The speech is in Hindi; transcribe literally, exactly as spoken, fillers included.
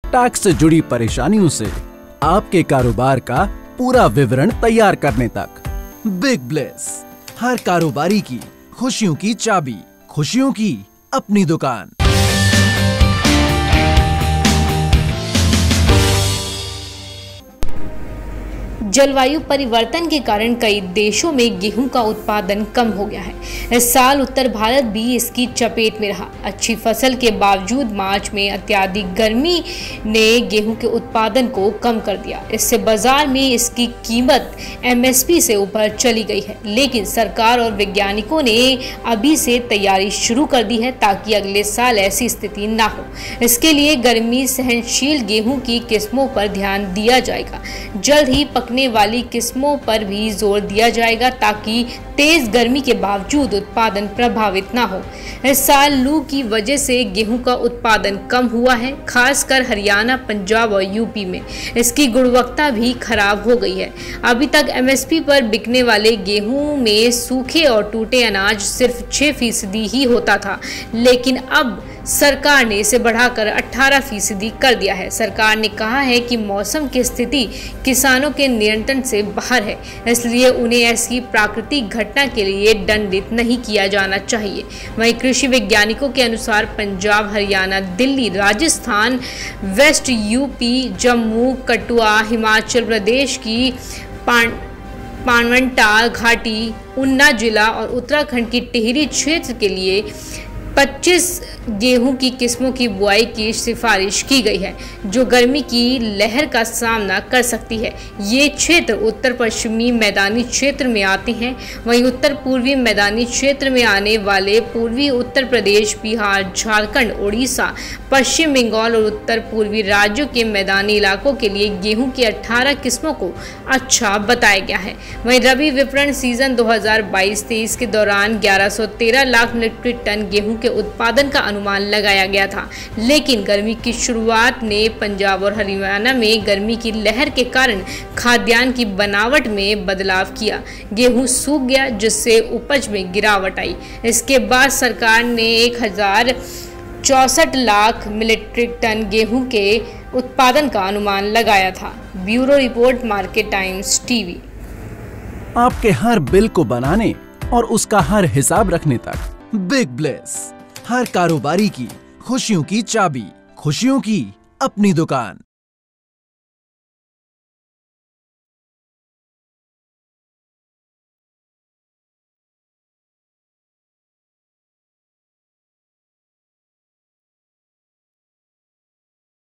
टैक्स से जुड़ी परेशानियों से आपके कारोबार का पूरा विवरण तैयार करने तक। बिग ब्लेस, हर कारोबारी की खुशियों की चाबी, खुशियों की अपनी दुकान। जलवायु परिवर्तन के कारण कई देशों में गेहूं का उत्पादन कम हो गया है। इस साल उत्तर भारत भी इसकी चपेट में रहा। अच्छी फसल के बावजूद मार्च में अत्यधिक गर्मी ने गेहूं के उत्पादन को कम कर दिया। इससे बाजार में इसकी कीमत एमएसपी से ऊपर चली गई है। लेकिन सरकार और वैज्ञानिकों ने अभी से तैयारी शुरू कर दी है ताकि अगले साल ऐसी स्थिति ना हो। इसके लिए गर्मी सहनशील गेहूं की किस्मों पर ध्यान दिया जाएगा। जल्द ही पकने वाली किस्मों पर भी जोर दिया जाएगा ताकि तेज गर्मी के बावजूद उत्पादन प्रभावित ना हो। इस साल लू की वजह से गेहूं का उत्पादन कम हुआ है, खासकर हरियाणा, पंजाब और यूपी में। इसकी गुणवत्ता भी खराब हो गई है। अभी तक एमएसपी पर बिकने वाले गेहूं में सूखे और टूटे अनाज सिर्फ छह फीसदी ही होता था, लेकिन अब सरकार ने इसे बढ़ाकर अठारह फीसदी कर दिया है। सरकार ने कहा है कि मौसम की स्थिति किसानों के नियंत्रण से बाहर है, इसलिए उन्हें ऐसी प्राकृतिक घटना के लिए दंडित नहीं किया जाना चाहिए। वहीं कृषि वैज्ञानिकों के अनुसार पंजाब, हरियाणा, दिल्ली, राजस्थान, वेस्ट यूपी, जम्मू, कठुआ, हिमाचल प्रदेश की पान पानवंटा घाटी, उन्ना जिला और उत्तराखंड की टिहरी क्षेत्र के लिए पच्चीस गेहूं की किस्मों की बुआई की सिफारिश की गई है, जो गर्मी की लहर का सामना कर सकती है। ये क्षेत्र उत्तर पश्चिमी मैदानी क्षेत्र में आते हैं। वहीं उत्तर पूर्वी मैदानी क्षेत्र में आने वाले पूर्वी उत्तर प्रदेश, बिहार, झारखंड, उड़ीसा, पश्चिम बंगाल और उत्तर पूर्वी राज्यों के मैदानी इलाकों के लिए गेहूं की अठारह किस्मों को अच्छा बताया गया है। वहीं रबी विपणन सीजन दो हज़ार बाईस तेईस के दौरान ग्यारह सौ तेरह लाख मीट्रिक टन गेहूं के उत्पादन का अनुमान लगाया गया था, लेकिन गर्मी की शुरुआत ने पंजाब और हरियाणा में गर्मी की लहर के कारण खाद्यान्न की बनावट में बदलाव किया। गेहूं सूख गया, जिससे उपज में गिरावट आई। इसके बाद सरकार ने एक हजार चौसठ लाख मीट्रिक टन गेहूं के उत्पादन का अनुमान लगाया था। Bureau report, Market Times TV. आपके हर बिल को बनाने और उसका हर हिसाब रखने तक बिग ब्लेस, हर कारोबारी की खुशियों की चाबी, खुशियों की अपनी दुकान।